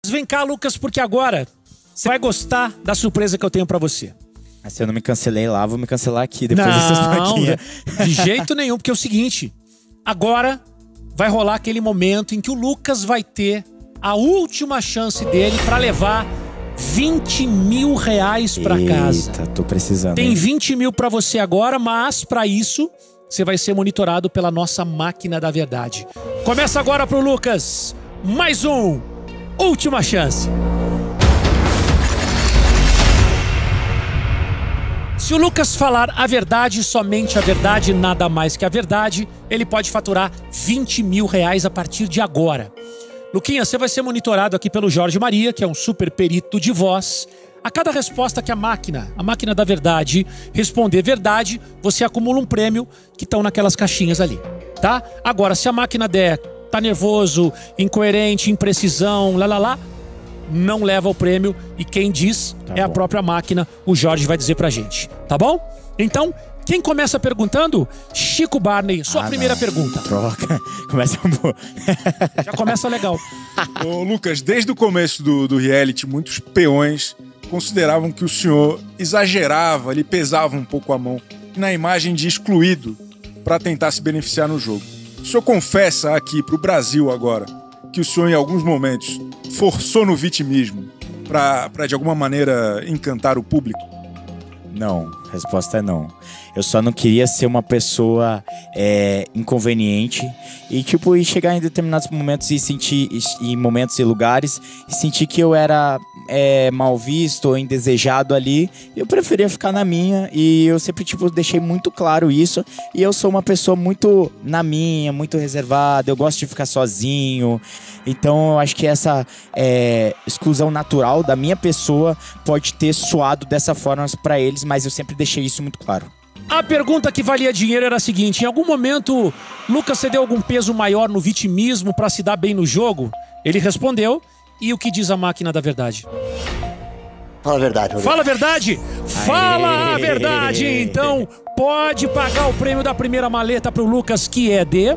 Vem cá, Lucas, porque agora você vai gostar da surpresa que eu tenho pra você. Mas se eu não me cancelei lá, vou me cancelar aqui depois dessas plaquinhas. De jeito nenhum, porque é o seguinte. Agora vai rolar aquele momento em que o Lucas vai ter a última chance dele pra levar 20 mil reais pra casa. Eita, tô precisando. Tem 20 mil pra você agora, mas pra isso você vai ser monitorado pela nossa máquina da verdade. Começa agora pro Lucas. Mais um. Última chance. Se o Lucas falar a verdade, somente a verdade, nada mais que a verdade, ele pode faturar 20 mil reais a partir de agora. Luquinha, você vai ser monitorado aqui pelo Jorge Maria, que é um super perito de voz. A cada resposta que a máquina da verdade, responder verdade, você acumula um prêmio que estão naquelas caixinhas ali, tá? Agora, se a máquina der, tá nervoso, incoerente, imprecisão, não leva o prêmio e quem diz é a própria máquina, o Jorge vai dizer pra gente, tá bom? Então, quem começa perguntando? Chico Barney, sua primeira pergunta. Troca, começa um... Já começa legal. Ô, Lucas, desde o começo do reality, muitos peões consideravam que o senhor exagerava, ele pesava um pouco a mão na imagem de excluído para tentar se beneficiar no jogo. O senhor confessa aqui pro Brasil agora que o senhor, em alguns momentos, forçou no vitimismo para de alguma maneira encantar o público? Não, a resposta é não. Eu só não queria ser uma pessoa inconveniente e chegar em determinados momentos e sentir, em momentos e lugares, e sentir que eu era mal visto ou indesejado ali. Eu preferia ficar na minha e eu sempre deixei muito claro isso. E eu sou uma pessoa muito na minha, muito reservada, eu gosto de ficar sozinho. Então eu acho que essa exclusão natural da minha pessoa pode ter soado dessa forma para eles, mas eu sempre deixei isso muito claro. A pergunta que valia dinheiro era a seguinte: em algum momento, Lucas cedeu algum peso maior no vitimismo para se dar bem no jogo? Ele respondeu. E o que diz a máquina da verdade? Fala a verdade, Rodrigo. Fala a verdade! Fala a verdade! Então, pode pagar o prêmio da primeira maleta pro Lucas, que é de...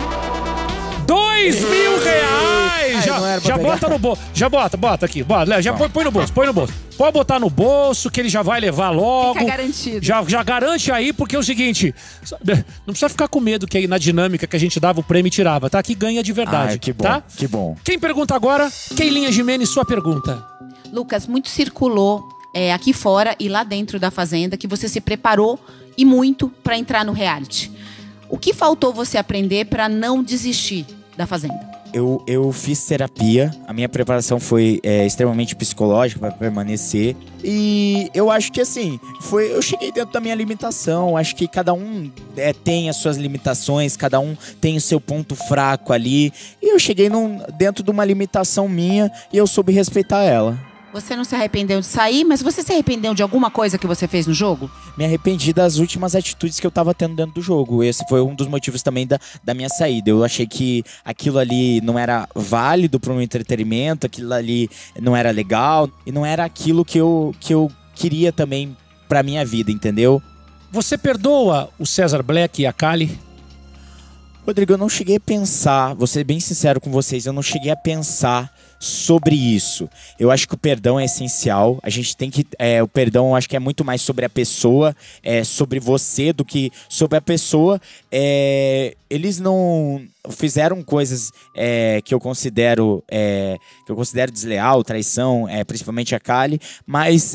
2 mil reais! Já bota no bolso. Já bota aqui. Já põe no bolso, Pode botar no bolso, que ele já vai levar logo. Fica garantido. Já garante aí, porque é o seguinte, não precisa ficar com medo que aí na dinâmica que a gente dava o prêmio e tirava, tá? Aqui ganha de verdade, que bom, tá? Que bom. Quem pergunta agora? Keilinha Gimenez, sua pergunta. Lucas, muito circulou aqui fora e lá dentro da Fazenda que você se preparou e muito para entrar no reality. O que faltou você aprender para não desistir da Fazenda? Eu fiz terapia, a minha preparação foi extremamente psicológica para permanecer. E eu acho que eu cheguei dentro da minha limitação. Acho que cada um tem as suas limitações, cada um tem o seu ponto fraco ali. E eu cheguei dentro de uma limitação minha e eu soube respeitar ela. Você não se arrependeu de sair, mas você se arrependeu de alguma coisa que você fez no jogo? Me arrependi das últimas atitudes que eu tava tendo dentro do jogo. Esse foi um dos motivos também da minha saída. Eu achei que aquilo ali não era válido para um entretenimento, aquilo ali não era legal e não era aquilo que eu queria também pra minha vida, entendeu? Você perdoa o César Black e a Kali? Rodrigo, eu não cheguei a pensar, vou ser bem sincero com vocês, eu não cheguei a pensar sobre isso. Eu acho que o perdão é essencial. A gente tem que... o perdão, eu acho que é muito mais sobre a pessoa, sobre você, do que sobre a pessoa. Eles não fizeram coisas que eu considero desleal, traição, principalmente a Kali, mas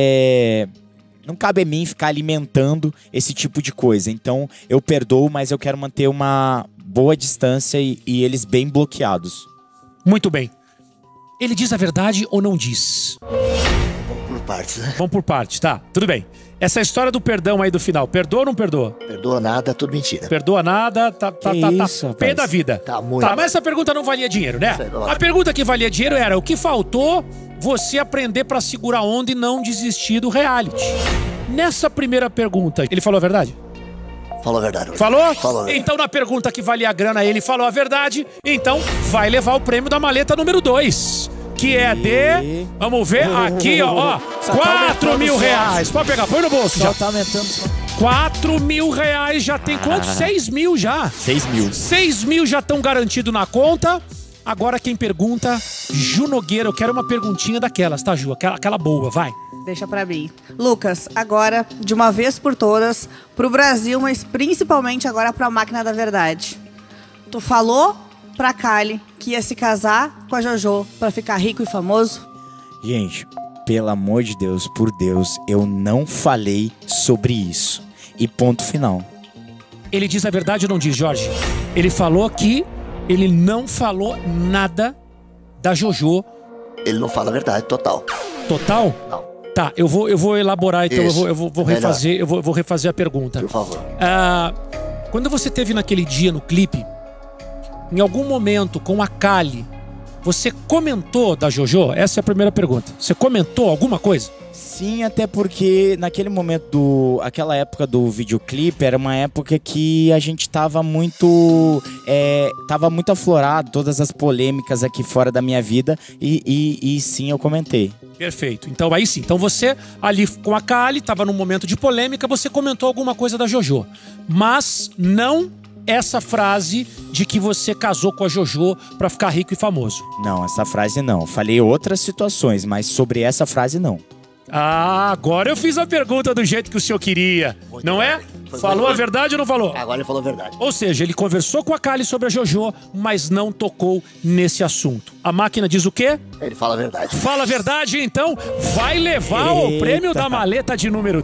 não cabe a mim ficar alimentando esse tipo de coisa. Então, eu perdoo, mas eu quero manter uma boa distância e eles bem bloqueados. Muito bem. Ele diz a verdade ou não diz? Vamos por partes, né? Vamos por partes, tá. Tudo bem. Essa história do perdão aí do final, perdoa ou não perdoa? Perdoa nada, tudo mentira. Perdoa nada, tá isso, pé da vida. Tá muito. Tá, mas essa pergunta não valia dinheiro, né? A pergunta que valia dinheiro era: o que faltou você aprender pra segurar a onda e não desistir do reality? Nessa primeira pergunta, ele falou a verdade? Falou a verdade. Falou? Falou a verdade. Então, na pergunta que valia a grana, ele falou a verdade. Então, vai levar o prêmio da maleta número 2. Que é de... Vamos ver aqui, ó. 4 mil reais. Pode pegar, põe no bolso. Só tá aumentando. 4 mil reais já tem quanto? 6 mil já. 6 mil. 6 mil já estão garantidos na conta. Agora quem pergunta, Ju Nogueira. Eu quero uma perguntinha daquelas, tá, Ju? Aquela boa, vai. Deixa pra mim. Lucas, agora, de uma vez por todas, pro Brasil, mas principalmente agora pra Máquina da Verdade. Tu falou pra Kali que ia se casar com a Jojo pra ficar rico e famoso? Gente, pelo amor de Deus, por Deus, eu não falei sobre isso. E ponto final. Ele diz a verdade ou não diz, Jorge? Ele falou que ele não falou nada da Jojo. Ele não fala a verdade, total. Total? Não. Tá, eu vou elaborar, então Isso. eu vou refazer, eu vou refazer a pergunta. Por favor. Quando você teve naquele dia no clipe, em algum momento com a Kali, você comentou da Jojo? Essa é a primeira pergunta. Você comentou alguma coisa? Sim, até porque naquele momento aquela época do videoclipe era uma época que a gente tava muito aflorado, todas as polêmicas aqui fora da minha vida e sim, eu comentei. Perfeito. Então aí sim. Então você ali com a Kali, tava num momento de polêmica, você comentou alguma coisa da Jojo. Mas não essa frase de que você casou com a Jojo pra ficar rico e famoso. Não, essa frase não. Falei outras situações, mas sobre essa frase não. Ah, agora eu fiz a pergunta do jeito que o senhor queria. Muito não bem. é? Falou a verdade ou não falou? Agora ele falou a verdade. Ou seja, ele conversou com a Kali sobre a Jojo, mas não tocou nesse assunto. A máquina diz o quê? Ele fala a verdade. Fala a verdade, então vai levar o prêmio da maleta de número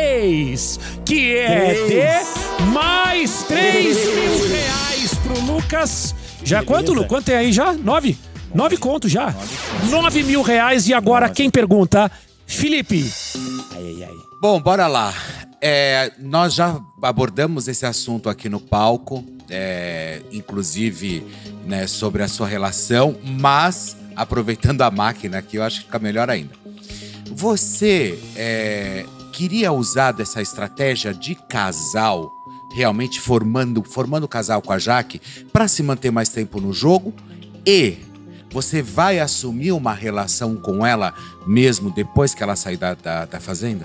3, que é de mais 3 mil reais pro Lucas. Já quanto, Lu? Quanto é aí já? 9? 9 contos já. 9 mil reais. E agora quem pergunta? Felipe. Ai. Bom, bora lá. Nós já abordamos esse assunto aqui no palco, inclusive, né, sobre a sua relação, mas aproveitando a máquina aqui, eu acho que fica melhor ainda. Você queria usar dessa estratégia de casal, realmente formando casal com a Jaque, para se manter mais tempo no jogo? E você vai assumir uma relação com ela mesmo depois que ela sair da fazenda?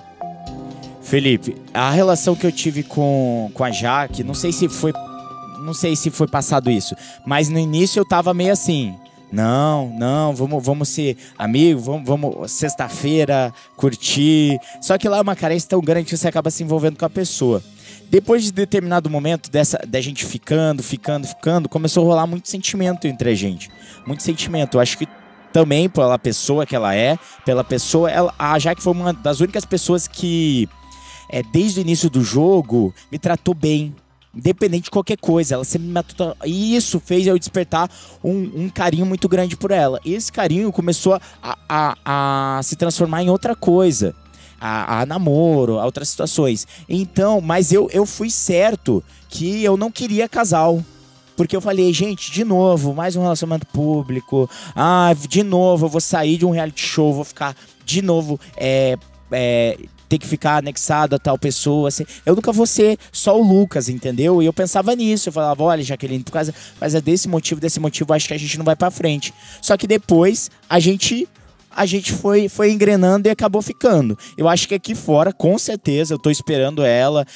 Felipe, a relação que eu tive com a Jaque, não sei se foi passado isso, mas no início eu tava meio assim, não, vamos ser amigos, vamos sexta-feira curtir. Só que lá é uma carência tão grande que você acaba se envolvendo com a pessoa. Depois de determinado momento da gente ficando, começou a rolar muito sentimento entre a gente. Muito sentimento. Eu acho que também pela pessoa que ela é, a Jaque foi uma das únicas pessoas que, desde o início do jogo, me tratou bem. Independente de qualquer coisa, ela sempre me tratou. E isso fez eu despertar um carinho muito grande por ela. E esse carinho começou a se transformar em outra coisa. A namoro, a outras situações. Então, mas eu fui certo que eu não queria casal. Porque eu falei, gente, de novo, mais um relacionamento público. De novo, eu vou sair de um reality show, vou ficar de novo, ter que ficar anexado a tal pessoa. Assim. Eu nunca vou ser só o Lucas, entendeu? E eu pensava nisso. Eu falava, olha, Jaqueline, por causa desse motivo, acho que a gente não vai pra frente. Só que depois, a gente foi engrenando e acabou ficando. Eu acho que aqui fora, com certeza, eu tô esperando ela,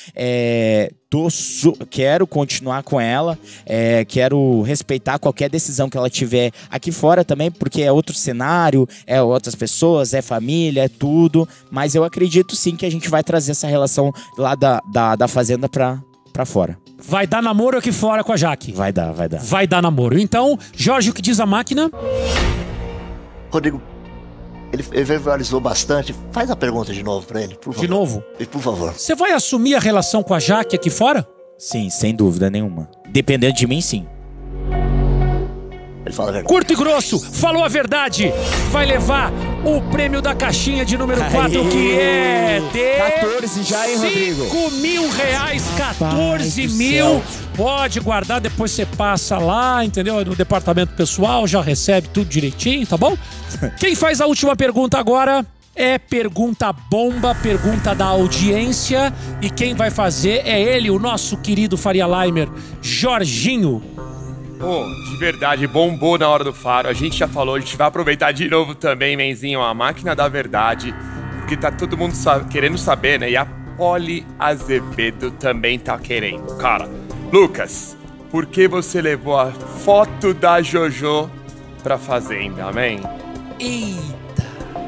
quero continuar com ela, quero respeitar qualquer decisão que ela tiver aqui fora também, porque é outro cenário, é outras pessoas, é família, é tudo, mas eu acredito sim que a gente vai trazer essa relação lá da fazenda pra fora. Vai dar namoro aqui fora com a Jaque? Vai dar. Vai dar namoro. Então, Jorge, o que diz a máquina? Rodrigo, ele verbalizou bastante. Faz a pergunta de novo pra ele, por favor. De novo? Por favor. Você vai assumir a relação com a Jaque aqui fora? Sim, sem dúvida nenhuma. Dependendo de mim, sim. Ele fala a verdade. Curto e grosso, falou a verdade. Vai levar o prêmio da caixinha de número 4, que é de 14 já, hein, Rodrigo? 5 mil reais, 14 mil. Pode guardar, depois você passa lá, entendeu? No departamento pessoal, já recebe tudo direitinho, tá bom? Quem faz a última pergunta agora é pergunta bomba, pergunta da audiência. E quem vai fazer é ele, o nosso querido Faria Limer, Jorginho. De verdade, bombou na hora do faro. A gente já falou, a gente vai aproveitar de novo também, Menzinho, a máquina da verdade. Porque tá todo mundo querendo saber, né? E a Poli Azevedo também tá querendo. Cara, Lucas, por que você levou a foto da Jojo pra Fazenda, amém? Eita.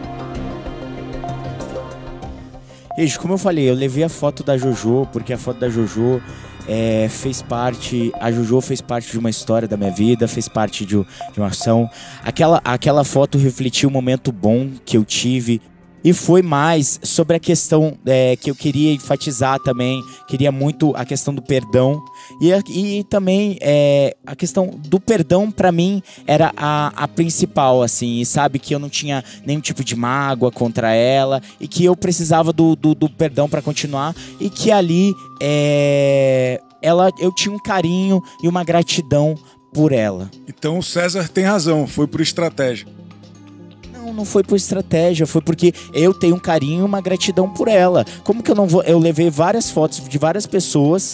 Gente, como eu falei, eu levei a foto da Jojo, porque a foto da Jojo fez parte... A Jojo fez parte de uma história da minha vida, fez parte de uma ação. Aquela foto refletiu um momento bom que eu tive. E foi mais sobre a questão que eu queria enfatizar também. Queria muito a questão do perdão. E também a questão do perdão, pra mim, era a principal, assim. E sabe que eu não tinha nenhum tipo de mágoa contra ela. E que eu precisava do perdão pra continuar. E que ali eu tinha um carinho e uma gratidão por ela. Então o César tem razão, foi por estratégia. Não foi por estratégia, foi porque eu tenho um carinho e uma gratidão por ela. Como que eu não vou... Eu levei várias fotos de várias pessoas,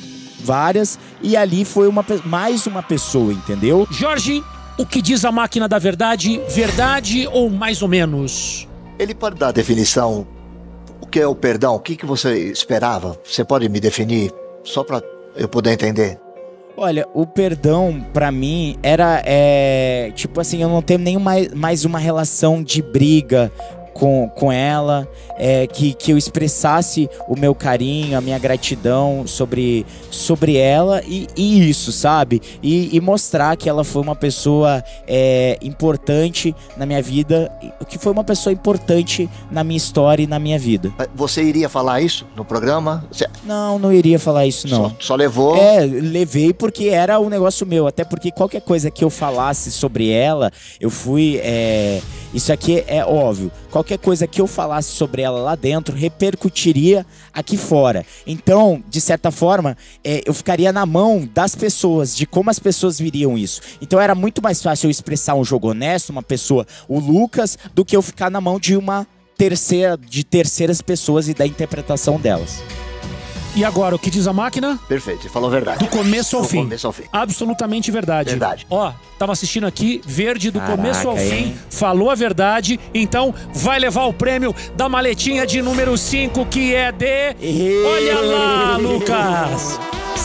e ali foi mais uma pessoa, entendeu? Jorge, o que diz a máquina da verdade? Verdade ou mais ou menos? Ele pode dar a definição. O que é o perdão? O que você esperava? Você pode me definir? Só para eu poder entender. Olha, o perdão, pra mim, era, tipo assim, eu não tenho nem mais uma relação de briga com ela, que eu expressasse o meu carinho, a minha gratidão sobre ela e isso, sabe? E mostrar que ela foi uma pessoa importante na minha vida, que foi uma pessoa importante na minha história e na minha vida. Você iria falar isso no programa? Não iria falar isso, não. Só levou? Levei porque era um negócio meu, até porque qualquer coisa que eu falasse sobre ela, eu fui... Isso aqui é óbvio. Qualquer coisa que eu falasse sobre ela lá dentro repercutiria aqui fora. Então, de certa forma, eu ficaria na mão das pessoas, de como as pessoas viriam isso. Então era muito mais fácil eu expressar um jogo honesto, uma pessoa, o Lucas, do que eu ficar na mão de terceiras pessoas e da interpretação delas. E agora, o que diz a máquina? Perfeito, você falou a verdade. Do começo ao fim. Do começo ao fim. Absolutamente verdade. Verdade. Ó, tava assistindo aqui, verde do Caraca, começo ao fim, falou a verdade, então vai levar o prêmio da maletinha de número 5, que é de... Olha lá, Lucas!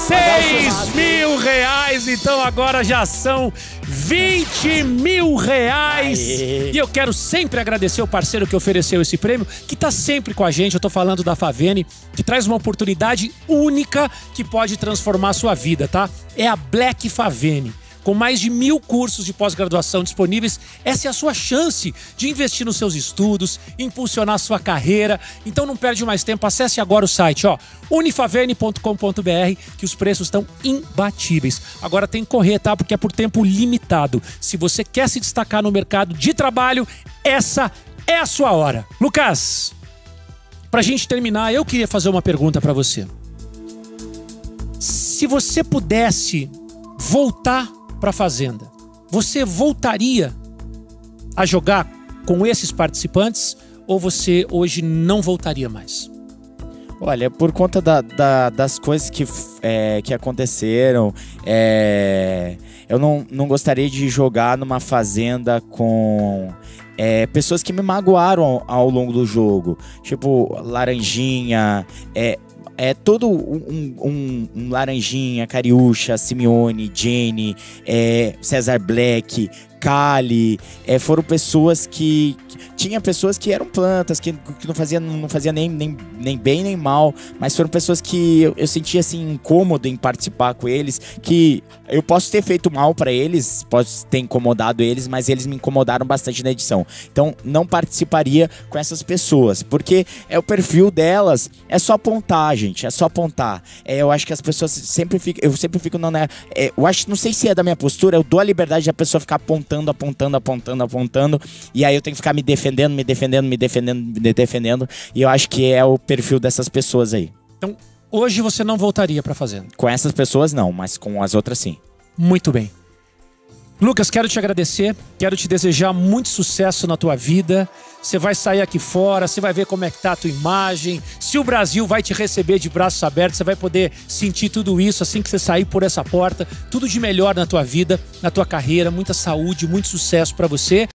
6 mil reais, então agora já são 20 mil reais. E eu quero sempre agradecer o parceiro que ofereceu esse prêmio, que tá sempre com a gente. Eu tô falando da Favene, que traz uma oportunidade única que pode transformar a sua vida, tá? É a Black Favene. Com mais de 1000 cursos de pós-graduação disponíveis, essa é a sua chance de investir nos seus estudos, impulsionar a sua carreira. Então não perde mais tempo, acesse agora o site, unifavene.com.br, que os preços estão imbatíveis. Agora tem que correr, tá? Porque é por tempo limitado. Se você quer se destacar no mercado de trabalho, essa é a sua hora. Lucas, pra gente terminar, eu queria fazer uma pergunta pra você. Se você pudesse voltar pra Fazenda, você voltaria a jogar com esses participantes ou você hoje não voltaria mais? Olha, por conta das coisas que aconteceram, eu não gostaria de jogar numa Fazenda com pessoas que me magoaram ao longo do jogo. Tipo, Laranjinha, todo um Laranjinha, Cariúcha, Simeone, Jenny, César Black, Kali, foram pessoas que... Tinha pessoas que eram plantas, que não fazia nem bem nem mal, mas foram pessoas que eu sentia assim incômodo em participar com eles, que eu posso ter feito mal pra eles, posso ter incomodado eles, mas eles me incomodaram bastante na edição. Então não participaria com essas pessoas, porque o perfil delas é só apontar, gente, é só apontar. Eu acho que as pessoas sempre ficam, eu sempre fico eu acho, não sei se é da minha postura, eu dou a liberdade da pessoa ficar apontando, e aí eu tenho que ficar me defendendo, e eu acho que é o perfil dessas pessoas aí. Então, hoje você não voltaria pra Fazenda? Com essas pessoas não, mas com as outras sim. Muito bem. Lucas, quero te agradecer, quero te desejar muito sucesso na tua vida. Você vai sair aqui fora, você vai ver como é que tá a tua imagem, se o Brasil vai te receber de braços abertos, você vai poder sentir tudo isso assim que você sair por essa porta. Tudo de melhor na tua vida, na tua carreira, muita saúde, muito sucesso pra você.